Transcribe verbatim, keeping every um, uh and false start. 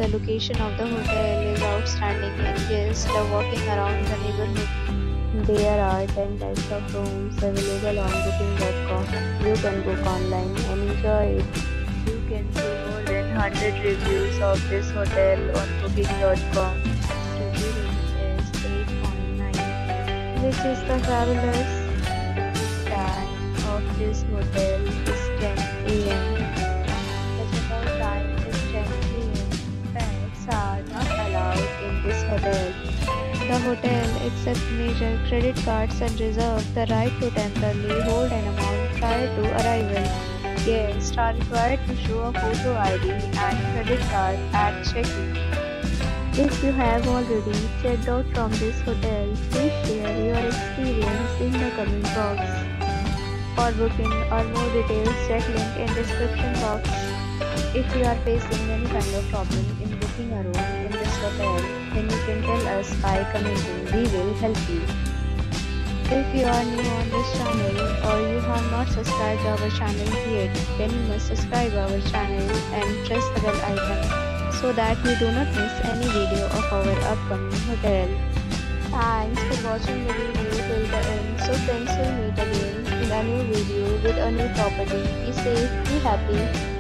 The location of the hotel is outstanding and guests love walking around the neighborhood. There are ten types of rooms available on booking dot com. You can book online and enjoy it. You can see more than one hundred reviews of this hotel on booking dot com. Review rating is eight point nine, which is the fabulous. Time of this hotel is ten a m. The checkout time is ten a m. Pets are not allowed in this hotel. The hotel accepts major credit cards and reserves the right to temporarily hold an amount prior to arrival. Guests are required to show a photo I D and credit card at check-in. If you have already checked out from this hotel, please share your experience in the comment box. For booking or more details, check link in description box. If you are facing any kind of problem in booking a room in this hotel, then you can tell us by commenting. We will help you. If you are new on this channel or you have not subscribed our channel yet, then you must subscribe our channel and press the bell icon so that you do not miss any video of our upcoming hotel. Thanks for watching the video till the end. So friends, will meet again in a new video with a new property. Be safe, be happy.